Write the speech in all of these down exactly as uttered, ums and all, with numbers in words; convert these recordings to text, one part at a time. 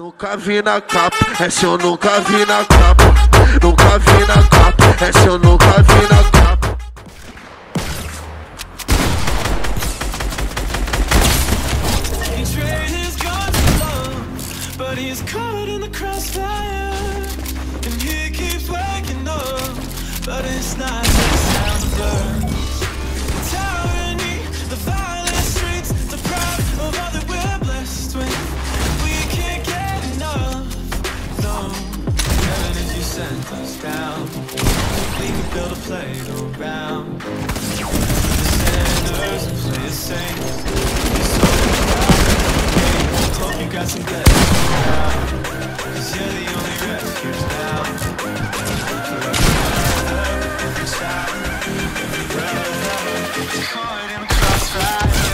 Nunca vi na capa, essa eu nunca vi na capa. Nunca vi na capa, essa eu nunca vi na capa. He traded his guns for love, but he's caught in the crossfire. And he keeps waking up, but it's not the sound of birds. The tyranny, the violent streets, the pride of all that we're blessed with. We can't get enough, no. Heaven, if you sent us down, we could build a playground. The sinners and play the saints. Hope you got some good now, 'cause you're the only refuge now. Every child, every brother, caught in the crossfire.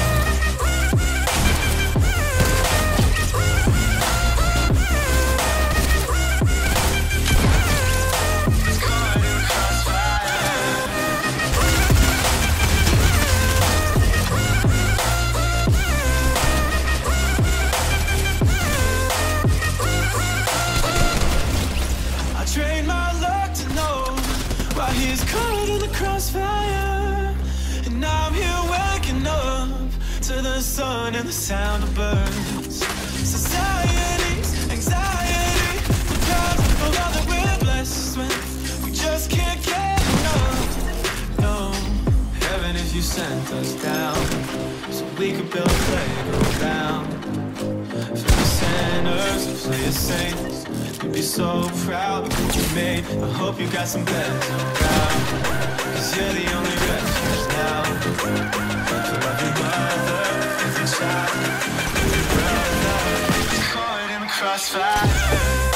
Train my luck to know why he's caught in the crossfire. And I'm here waking up to the sun and the sound of birds. Society's anxiety, the cause of all that we're blessed with. We just can't get enough, no. Heaven, if you sent us down, so we could build a playground for the sinners and for the saints. You'd be so proud of what you made. I hope you got some beds around, 'cause you're the only refuge now. For every mother, every child, every brother, caught in the crossfire.